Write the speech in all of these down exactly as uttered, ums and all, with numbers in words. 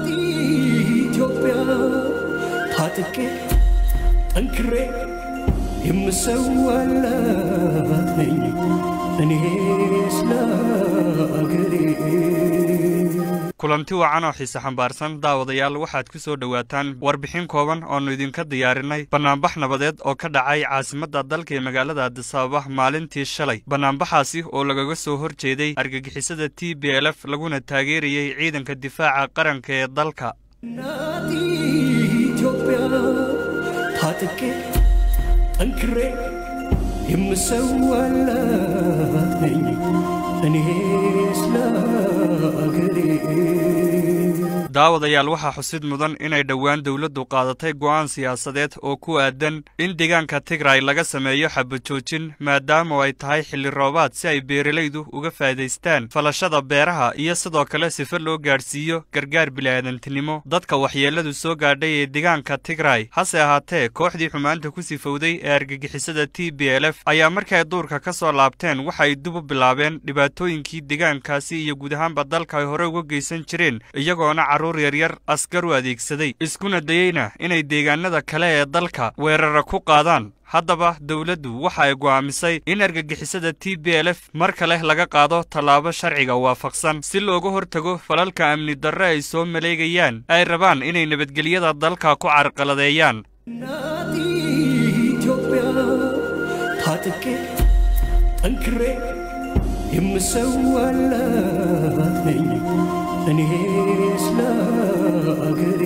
ኢትዮጵያ ታጥቄ ጠንክሬ የምሰዋላት ነኝ እኔ ስለ አገሬ kulanti wacan oo xiisa xambaarsan daawadayaal waxaad ku soo dhawaataan warbixin kooban oo nu idinka diyaarinay banaanbax nabadeed oo ka dhacay caasimadda dalka ee magaalada Addis Ababa maalintii shalay banaanbaxaasi oo lagaga soo horjeeday argagixisada T B L F laguna taageerayay ciidanka difaaca qaranka ee dalka ኢትዮጵያ ታጥቄ ጠንክሬ የምሰዋላት ነኝ እኔ ስለ አገሬ daawadayaal waxa xusid mudan inay dhawaan dawladdu qaadatay go'aan siyaasadeed oo ku aadan in deegaanka Tigray laga sameeyo xabajoojin maadaama ay tahay xilli roobaad si ay beeralaydu uga faa'iideystaan falashada beeraha iyo sidoo kale sifo loo gaarsiiyo gargaar bilaadantinimo dadka waxyeeladu soo gaadhay ee deegaanka Tigray hase ahaatee kooxdii xumaanta ku sifowday ee argagixisada T B L F ayaa markay duurka ka soo laabteen waxa ay dib u bilaabeen dhibaatooyinkii deegaankaasi iyo guud ahaanba dalka ay hore uga geysan jireen iyagoona caruur yaryar askar u adeegsaday iskuna dayayna inay deegaanada kale ee dalka weerara ku qaadaan haddaba dawladdu waxa ay go'aamisay in argagixisada T B L F mar kale laga qaado tallaabo sharciga waafaqsan si looga hortago falalka amni darre ay soo maleegayaan ay rabaan inay nabadgelyada dalka ku carqaladeeyaan ኢትዮጵያ ታጥቄ ጠንክሬ የምሰዋላት ነኝ እኔ ስለ አገሬ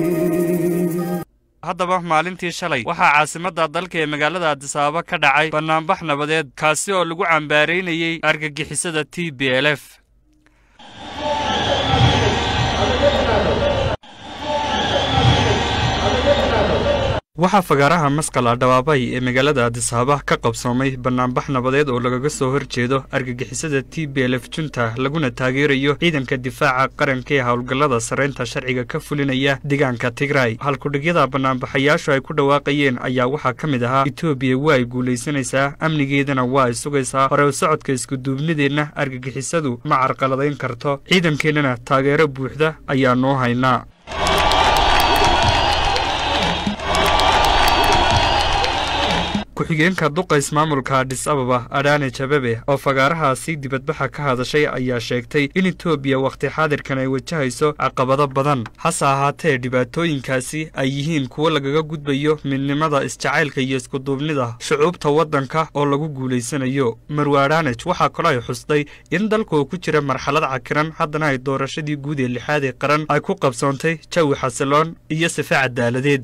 haddaba maalintii shalay waxa caasimadda dalka ee magaalada Addis Ababa ka dhacay banaanbax nabadeed kaasi oo lagu cambaareynayay argagixisada T B L F waxa fagaaraha masqala dhawaabay ee magaalada Addis Ababa ka qabsoomay banaanbax nabadeed oo lagaga soo horjeedo argagixisada T B L F junta laguna taageerayo ciidanka difaaca qaranka ee hawlgallada sareynta sharciga ka fulinaya deegaanka Tigray halku dhigyada banaanbaxayaashu ay ku dhawaaqayeen ayaa waxa kamid ahaa Itoobiya way guuleysanaysaa amnigeedana waa ay sugaysaa hore u socodka isku duubnideena argagixisadu ma carqaladeyn karto ciidankeenana taageero buuxda ayaa noo haynaa ku-xigeenka duqa ismaamulka Addis Ababa Adane Chababe oo fagaarahaasi dibadbaxa ka hadashay ayaa sheegtay in Itoobiya waqti xaadirkan ay wajahayso caqabado badan hase ahaatee dhibaatooyinkaasi ay yihiin kuwo lagaga gudbayo midnimada isjacaylka iyo isku duubnida shucuubta waddanka oo lagu guuleysanayo Marwaadane waxa kale ay xustay in dalku ku jira marxalad cakiran haddana ay doorashadii guud ee lixaad ee qaran ay ku qabsoontay jawi xasiloon iyo sifa cadaaladeed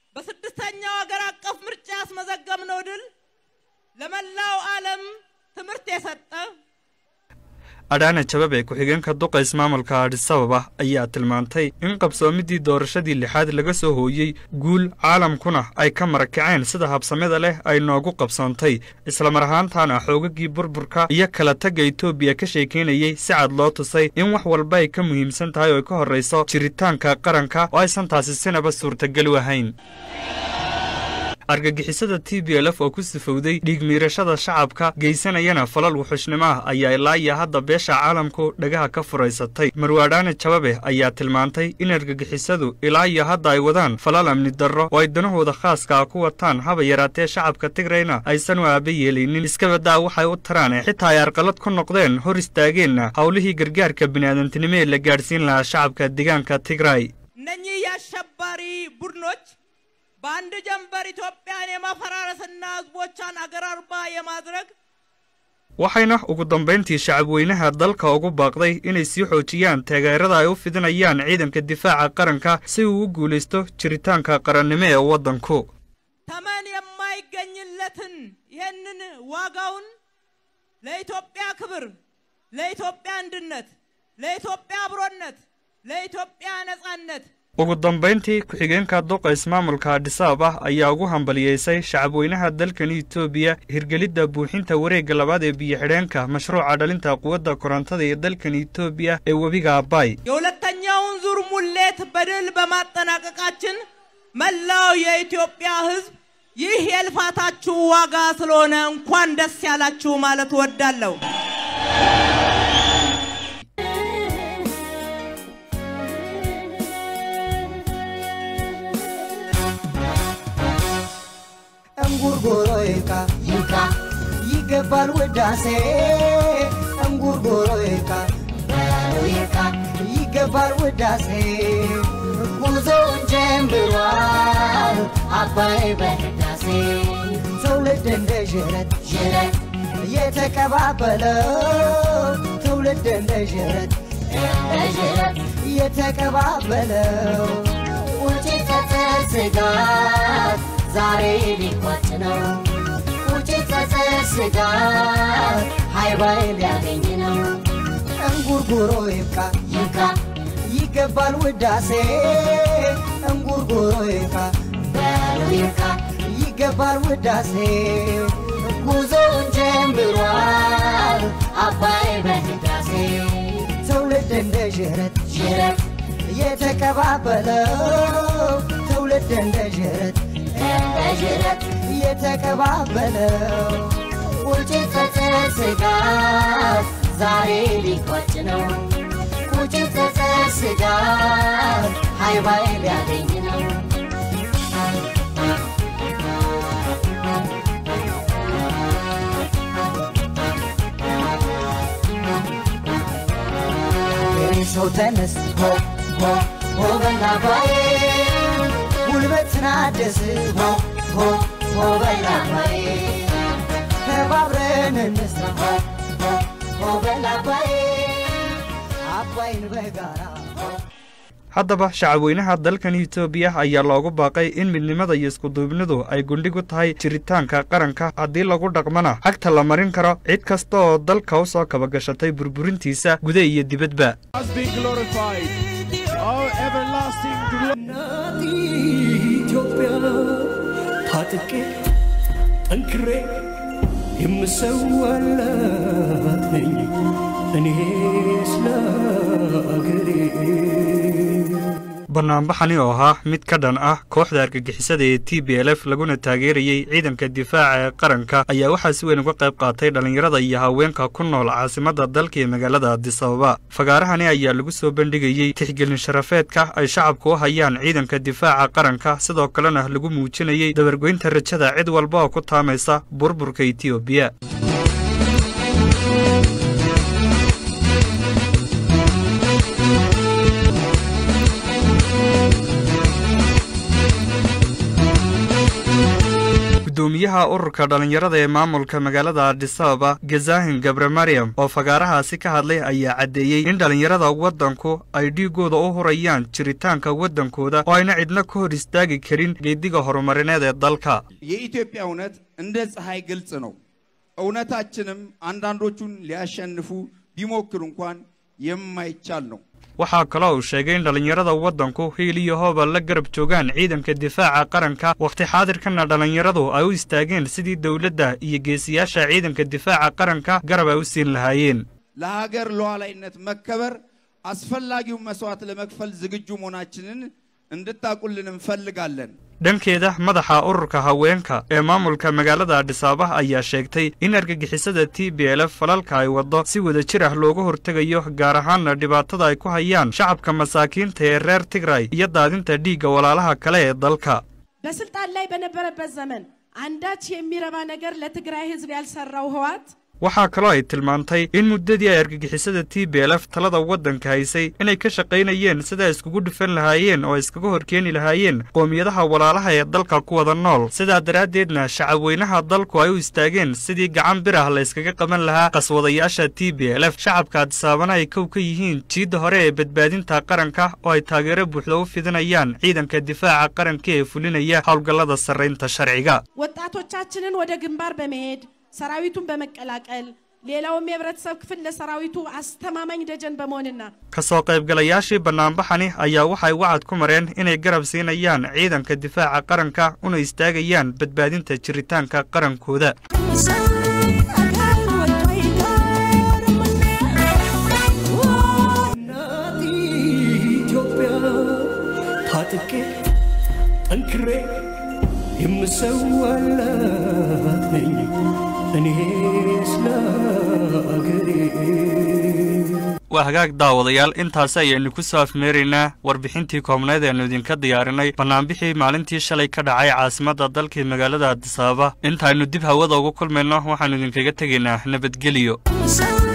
መዘገምነው ድል ለመላው ዓለም ትምርት የሰጠ Adane Chababe ku-xigeenka duqa ismaamulka Addis Ababa ayaa tilmaantay in qabsoomidii doorashadii lixaad laga soo hooyay guul caalamkuna ay ka marakaceen sida habsamada leh ay noogu qabsoontay isla mar ahaantaana xoogagii burburka iyo kala tagga Itoobiya ka sheekeynayay si cad loo tusay in wax walba ay ka muhiimsan tahay oo ka horeyso jiritaanka qaranka oo aysan taasi sinaba suurtagal u ahayn argagixisada T B L F oo ku sifowday dhigmiirashada shacabka geysanayana falal wuxushnimo ah ayaa ilaa iyo hadda beesha caalamku dhagaha ka fureysatay Marwaadane Chababe ayaa tilmaantay in argagixisadu ilaa iyo hadda ay wadaan falal amni darro oo ay danahooda khaaska ah ku wataan haba yaraatee shacabka Tigrayna aysan u aabe yeelinin iska badaa waxay u taraan xitaa ay arqalad ku noqdeen hor istaageenna hawlihii gargaarka bini'aadantinimo ee la gaarsiin lahaa shacabka deegaanka Tigray ነኚህ ያሸባሪ ቡድኖች በአንድ ጀንበር ኢትዮጵያን የማፈራረስና ህዝቦቿን አገራርባ የማድረግ waxayna ugu dambeyntii shacab weynaha dalka ugu baaqday inay sii xoojiyaan taageerada ay u fidinayaan ciidanka difaaca qaranka si uu u guuleysto jiritaanka qarannimo ee waddanku ተመን የማይገኝለትን ይሄንን ዋጋውን ለኢትዮጵያ ክብር ለኢትዮጵያ አንድነት ለኢትዮጵያ አብሮነት ለኢትዮጵያ ነጻነት ugu dambeyntii ku-xigeenka duqa ismaamulka Addis Ababa ayaa ugu hambaliyeysay shacabweynaha dalkan Itoobiya hirgelidda buuxinta wareegga labaad ee biyo-xidheenka mashruuca dhalinta quwadda korontada ee dalkan Itoobiya ee webiga Abay የሁለተኛውን ዙር ሙሌት በድል በማጠናቀቃችን መላው የኢትዮጵያ ህዝብ ይህ የልፋታችሁ ዋጋ ስለሆነ እንኳን ደስ ያላችሁ ማለት ወዳለው እንጉርጉሮ ይካ ይካ ይገባል ውዳሴ እንጉርጉሮ ይካ ይካ ይገባል ውዳሴ ጉዞውን ጀምሯል አባይ በህዳሴ ትውልድ እንደ ዥረት ዥረት የተቀባበለው ትውልድ እንደ ዥረት እንደ ዥረት የተቀባበለው ውጪ ተተስጋት ዛሬ ሊቋጭ ነው ውጪ ተተስጋት ሃይባይ ሊያገኝ ነው እንጉርጉሮ ይብቃ ይብቃ ይገባል ውዳሴ እንጉርጉሮ ይብቃ ይብቃ ይገባል ውዳሴ ጉዞውን ጀምሯል አባይ በህዳሴ ትውልድ እንደ ዥረት ዥረት የተቀባበለው ትውልድ እንደ ዥረት እንደ ዥረት የተቀባበለው ውጪ ተተስጋት ዛሬ ሊቋጭ ነው ውጪ ተተስጋት ሃይባይ ሊያገኝ ነው ሰው ተነስ ሆ ሆ ሆ በላባዬ ጉልበትና ደስ ሆ ሆ ሆ በላባዬ ተባብረን እንስራ ሆ ሆ ሆ በላባዬ አባይን በጋራ haddaba shacabweynaha dalkan Itoobiya ayaa loogu baaqay in midnimada iyo isku duubnidu ay gundhigu tahay jiritaanka qaranka haddii lagu dhaqmana xagta la marin karo cid kasta oo dalka u soo kaba gashatay burburintiisa gudaha iyo dibadba ኢትዮጵያ ታጥቄ ጠንክሬ የምሰዋላት ነኝ እኔ ስለ አገሬ barnaamijani oo ahaa mid ka dhan ah kooxda argagixisada ee T P L F laguna taageerayay ciidanka difaaca ee qaranka ayaa waxaa si weyn uga qayb qaatay dhalinyarada iyo haweenka ku nool caasimadda dalka ee magaalada Addis Ababa fagaarahani ayaa lagu soo bandhigayay tixgelin sharafeedka ay shacabku u hayaan ciidanka difaaca qaranka sidoo kalena lagu muujinayay dabargoynta rajada cid walba oo ku taamaysa burburka Itoobiya gudoomiyaha ururka dhalinyarada ee maamulka magaalada Addis Ababa Gezahin Gabre Mariam oo fagaarahaasi ka hadlay ayaa cadeeyay in dhalinyarada wadanku ay dhigooda u horayaan jiritaanka wadankooda oo ayna cidna ka hor istaagi karin geediga horumarineed ee dalka የኢትዮጵያ እውነት እንደ ፀሐይ ግልጽ ነው እውነታችንም አንዳንዶቹን ሊያሸንፉ ቢሞክሩ እንኳን የማይቻል ነው waxaa kale oo sheegay in dhalinyarada wadanku hiil iyo hooba la garab joogaan ciidanka difaaca qaranka waqti xaadirkana dhalinyaradu ay u istaageen sidii dawladda iyo geesiyaasha ciidanka difaaca qaranka garab ay u siin lahaayeen ለሀገር ሉዓላዊነት መከበር አስፈላጊው መስዋዕት ለመክፈል ዝግጁ መሆናችንን እንድታቁልን እንፈልጋለን dhankeeda madaxa ururka haweenka ee maamulka magaalada Addis Ababa ayaa sheegtay in argagixisada T P L F falalka ay wado si wada jir ah looga hortagayo gaar ahaan dhibaatada ay ku hayaan shacabka masaakiinta ee reer Tigray iyo daadinta dhiigga walaalaha kale ee dalka በስልጣን ላይ በነበረበት ዘመን አንዳች የሚረባ ነገር ለትግራይ ህዝብ ያልሰራው ህዋት waxaa kaloo ay tilmaantay in muddadii ay argagixisada T P L F talada wadanka haysay inay ka shaqaynayeen sida iskugu dhufan lahaayeen oo iskaga horkeeni lahaayeen qoomiyadaha walaalaha ee dalka ku wada nool sidaa daraadeedna shacabweynaha dalku ay u istaageen sidii gacan bir ah la iskaga qaban lahaa qaswadayaasha T P L F shacabka Addis Ababa ay kow ka yihiin jiida hore ee badbaadinta qaranka oo ay taageero buuxda u fidinayaan ciidanka difaaca qaranka ee fulinaya hawlgallada sarreynta sharciga ወጣቶቻችንን ወደ ግንባር በመሄድ ሰራዊቱን በመቀላቀል ሌላውም የብረተሰብ ክፍል ለሰራዊቱ አስተማማኝ ደጀን በመሆንና kasoo qaybgalayaashii barnaamijani ayaa waxay wacad ku mareen inay garab siinayaan ciidanka difaaca qaranka una istaagayaan badbaadinta jiritaanka qarankooda waa hagaag daawadayaal intaas ayaynu ku soo afmeeraynaa warbixintii koobnayd ee aanu idinka diyaarinay barnaamijkii maalintii shalay ka dhacay caasimadda dalka magaalada Addis Ababa intaaynu dib hawada ugu kulmayno waxaanu idinkaga tegaynaa nabadgelyo.